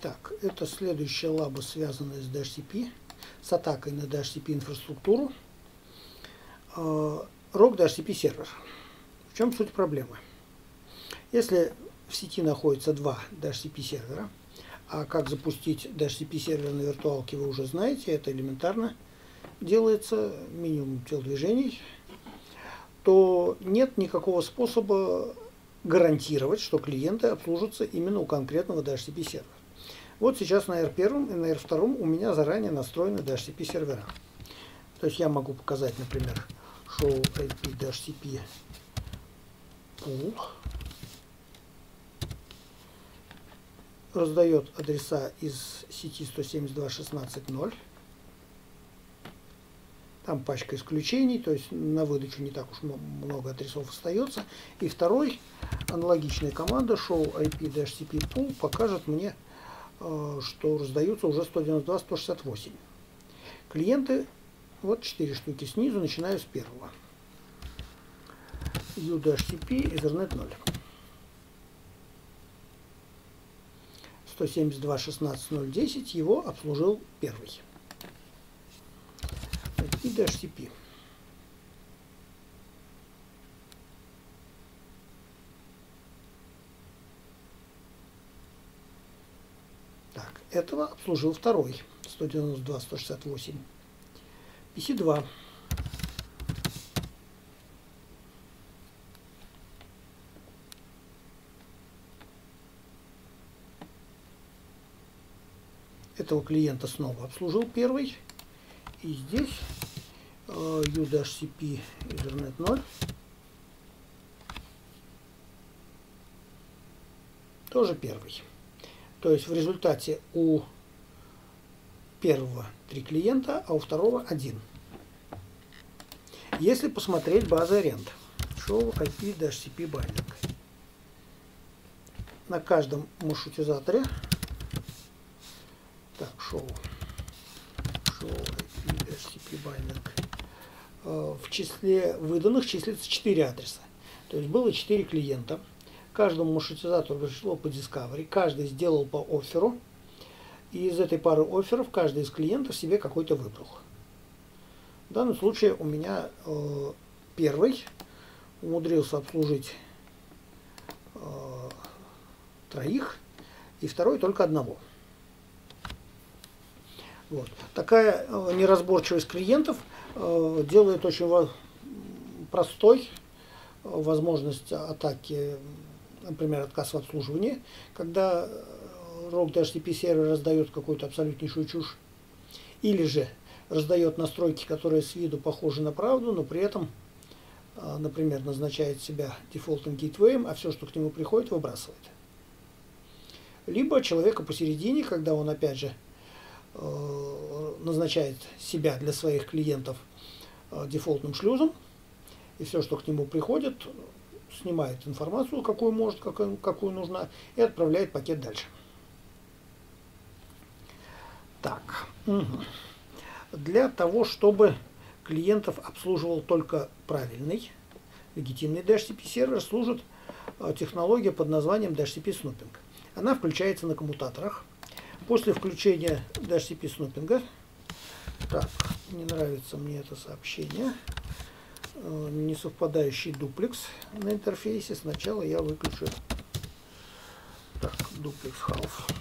Так, это следующая лаба, связанная с DHCP, с атакой на DHCP инфраструктуру. ROG DHCP сервер. В чем суть проблемы? Если в сети находится два DHCP сервера, а как запустить DHCP сервер на виртуалке вы уже знаете, это элементарно делается, минимум телодвижений, то нет никакого способа гарантировать, что клиенты обслужатся именно у конкретного DHCP сервера. Вот сейчас на R1 и на R2 у меня заранее настроены DHCP сервера. То есть я могу показать, например, show IP DHCP pool. Раздает адреса из сети 172.16.0. Там пачка исключений, то есть на выдачу не так уж много адресов остается. И второй, аналогичная команда show IP DHCP pool покажет мне, что раздаются уже 192.168. Клиенты, вот 4 штуки снизу, начинаю с первого. UDHCP Ethernet 0. 172.16.0.10 его обслужил первый. И DHCP. Так, этого обслужил второй. 192.168. PC2. Этого клиента снова обслужил первый. И здесь UDHCP Ethernet 0. Тоже первый. То есть в результате у первого 3 клиента, а у второго 1. Если посмотреть базы аренд, show IP DHCP binding, на каждом маршрутизаторе, так, show IP DHCP binding, в числе выданных числится 4 адреса. То есть было 4 клиента. Каждому маршрутизатору пришло по Discovery, каждый сделал по офферу. И из этой пары офферов каждый из клиентов себе какой-то выбрал. В данном случае у меня первый умудрился обслужить 3, и второй только 1. Вот. Такая неразборчивость клиентов делает очень простой возможность атаки, например, отказ в обслуживании, когда ROG DHCP сервер раздает какую-то абсолютнейшую чушь, или же раздает настройки, которые с виду похожи на правду, но при этом, например, назначает себя дефолтным гейтвеем, а все, что к нему приходит, выбрасывает. Либо человека посередине, когда он опять же назначает себя для своих клиентов дефолтным шлюзом, и все, что к нему приходит, снимает информацию, какую может, какую нужна, и отправляет пакет дальше. Так, для того, чтобы клиентов обслуживал только правильный, легитимный DHCP сервер, служит технология под названием DHCP Snooping. Она включается на коммутаторах. После включения DHCP снупинга, так, не нравится мне это сообщение, несовпадающий дуплекс на интерфейсе. Сначала я выключу, так, дуплекс half.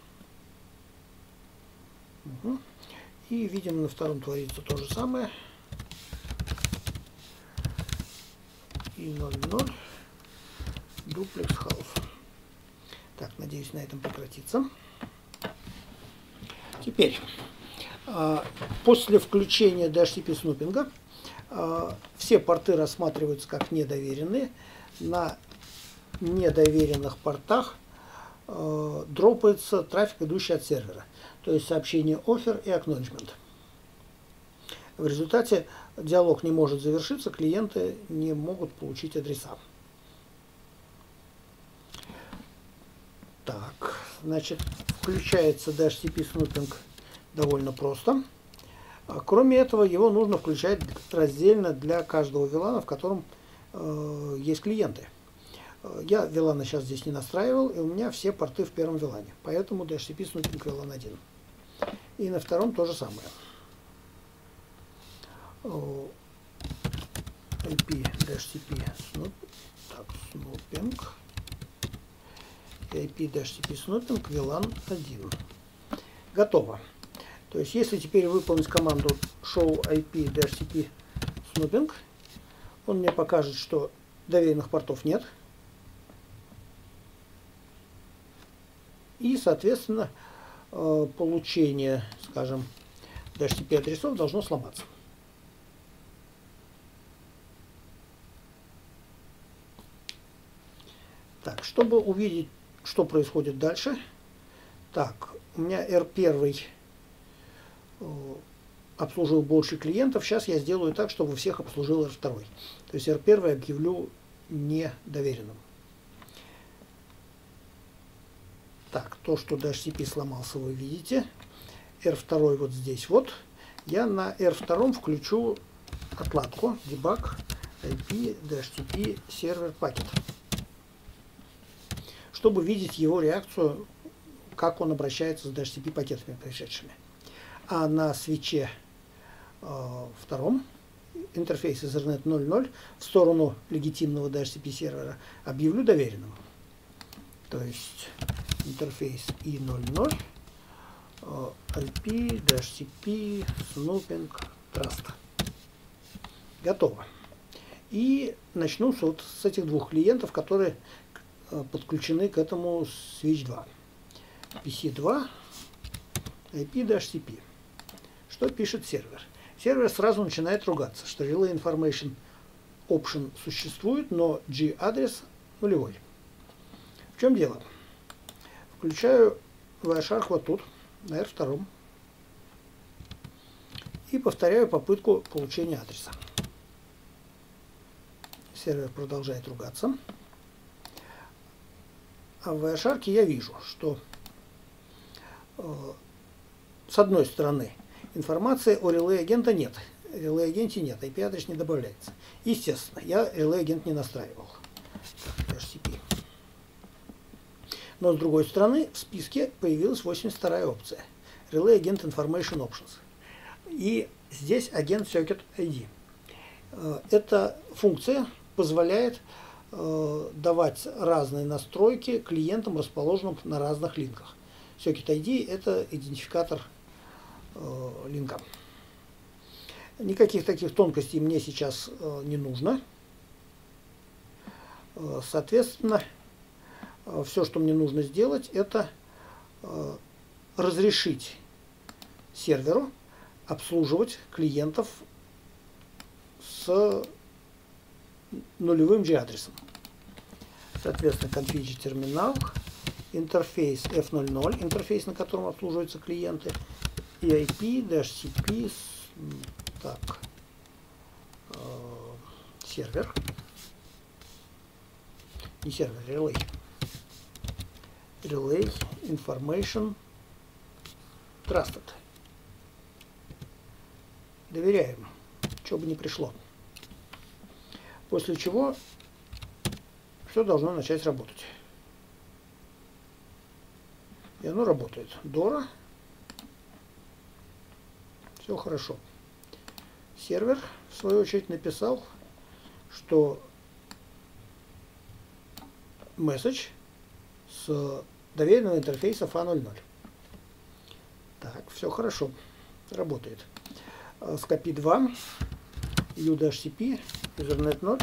Угу. И видим, на втором творится то же самое. И 0.0 дуплекс half. Так, надеюсь, на этом прекратится. Теперь, после включения DHCP снупинга, все порты рассматриваются как недоверенные. На недоверенных портах дропается трафик, идущий от сервера. То есть сообщение offer и acknowledgement. В результате диалог не может завершиться, клиенты не могут получить адреса. Так, значит, включается DHCP снупинг довольно просто. Кроме этого, его нужно включать раздельно для каждого VLAN, в котором есть клиенты. Я VLAN сейчас здесь не настраивал, и у меня все порты в первом VLAN. Поэтому DHCP снупинг VLAN 1. И на втором то же самое. IP DHCP снупинг. IP DHCP снупинг VLAN 1. Готово. То есть, если теперь выполнить команду show IP DHCP снупинг, он мне покажет, что доверенных портов нет. И, соответственно, получение, скажем, DHCP адресов должно сломаться. Так, чтобы увидеть, что происходит дальше. Так, у меня R1 обслужил больше клиентов. Сейчас я сделаю так, чтобы всех обслужил R2. То есть R1 объявлю недоверенным. Так, то, что DHCP сломался, вы видите. R2 вот здесь вот. Я на R2 включу отладку debug IP DHCP server packet, чтобы видеть его реакцию, как он обращается с DHCP пакетами пришедшими. А на свитче втором интерфейс Ethernet 0.0 в сторону легитимного DHCP сервера объявлю доверенным. То есть интерфейс I00 IP DHCP снупинг Trust. Готово. И начну вот с этих двух клиентов, которые подключены к этому switch 2. PC2 IP DHCP. Что пишет сервер? Сервер сразу начинает ругаться, что Relay Information Option существует, но G-адрес нулевой. В чем дело? Включаю Wireshark вот тут, на R2, и повторяю попытку получения адреса. Сервер продолжает ругаться. А в Wireshark я вижу, что с одной стороны информации о релей-агента нет. Релей-агенте нет, IP-адрес не добавляется. Естественно, я релей-агент не настраивал. DHCP. Но с другой стороны, в списке появилась 82-я опция. Relay Agent Information Options. И здесь агент Circuit ID. Эта функция позволяет давать разные настройки клиентам, расположенным на разных линках. Circuit ID – это идентификатор линка. Никаких таких тонкостей мне сейчас не нужно. Соответственно, все, что мне нужно сделать, это разрешить серверу обслуживать клиентов с нулевым G-адресом. Соответственно, config терминал, интерфейс F00, интерфейс, на котором обслуживаются клиенты, и IP, DHCP, так, сервер, не сервер, Relay. Relay Information Trusted. Доверяем, что бы ни пришло. После чего все должно начать работать. И оно работает. Dora. Все хорошо. Сервер, в свою очередь, написал, что message с доверенного интерфейса FA00. Так, все хорошо. Работает. SCPI 2, UDHCP, Ethernet 0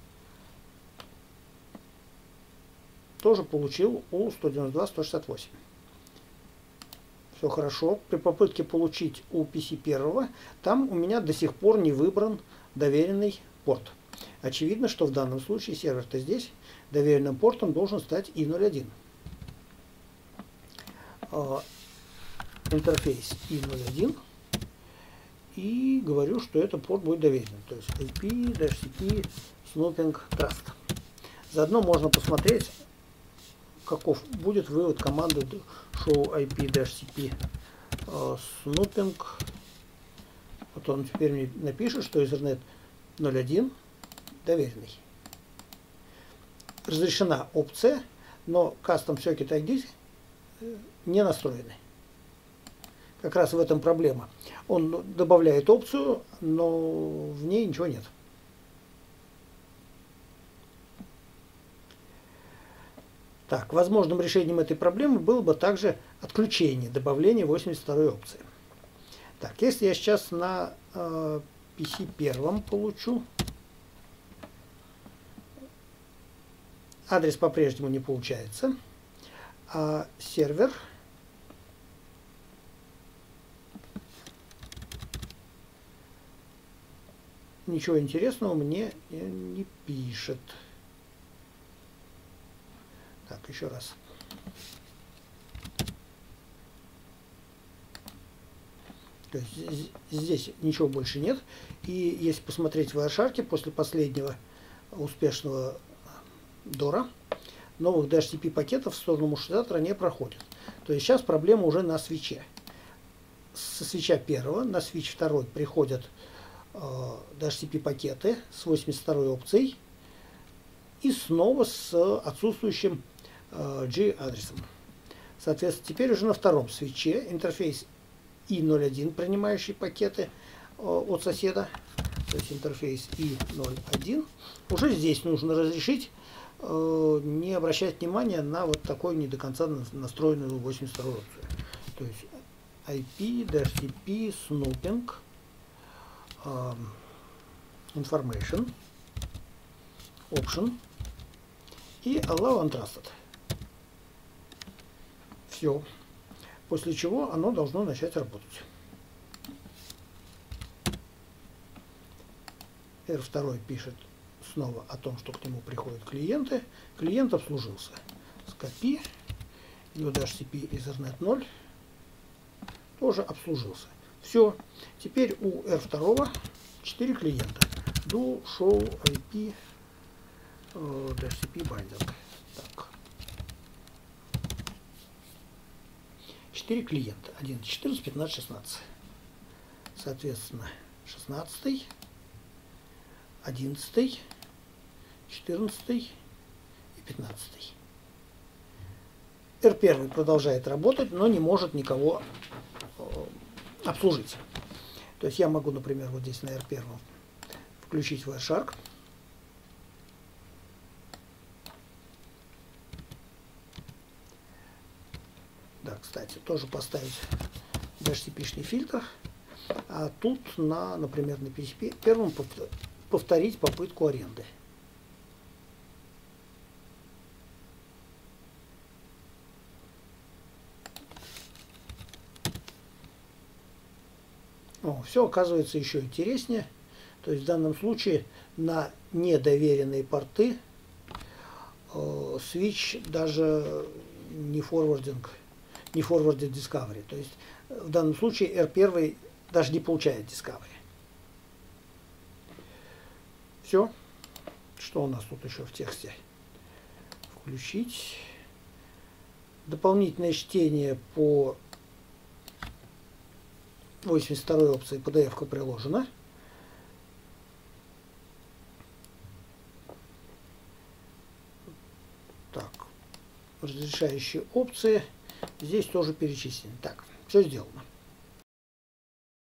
тоже получил у 192.168. Все хорошо. При попытке получить у PC1 там у меня до сих пор не выбран доверенный порт. Очевидно, что в данном случае сервер-то здесь. Доверенным портом должен стать I01. Интерфейс I01. И говорю, что этот порт будет доверенным. То есть IP, DHCP, Snooping, Trust. Заодно можно посмотреть, каков будет вывод команды show IP DHCP Snooping. Вот он теперь мне напишет, что Ethernet 01 доверенный. разрешена опция, но Custom Circuit ID не настроены. Как раз в этом проблема. Он добавляет опцию, но в ней ничего нет. Так, возможным решением этой проблемы было бы также отключение добавления 82 опции. Так, если я сейчас на PC первом получу, адрес по-прежнему не получается, а сервер ничего интересного мне не пишет. Так, еще раз. То есть здесь ничего больше нет. И если посмотреть в Wireshark, после последнего успешного Дора, новых DHCP пакетов в сторону маршрутизатора не проходит. То есть сейчас проблема уже на свитче. Со свитча первого на свитч второй приходят DHCP пакеты с 82 опцией и снова с отсутствующим G-адресом. Соответственно, теперь уже на втором свитче интерфейс I01, принимающий пакеты от соседа, то есть интерфейс I01, уже здесь нужно разрешить не обращать внимания на вот такую не до конца настроенную 82 опцию. То есть IP, DHCP, snooping, information, option и allow untrusted. Все. После чего оно должно начать работать. R2 пишет снова о том, что к нему приходят клиенты. Клиент обслужился. Scopy, DHCP Ethernet 0 тоже обслужился. Все. Теперь у R2 4 клиента. Do, show, IP, DHCP binding. Так. 4 клиента. 11, 14, 15, 16. Соответственно, 16, 11, 14 и 15. R1 продолжает работать, но не может никого обслужить. То есть я могу, например, вот здесь на R1 включить Wireshark. Да, кстати, тоже поставить DHCP-шный фильтр. А тут, например, на PCP первым повторить попытку аренды. Все оказывается еще интереснее. То есть в данном случае на недоверенные порты switch даже не forwarded discovery. То есть в данном случае R1 даже не получает discovery. Все. Что у нас тут еще в тексте? Включить. Дополнительное чтение по 82 опции PDF-ка приложена. Так. Разрешающие опции здесь тоже перечислены. Так, все сделано.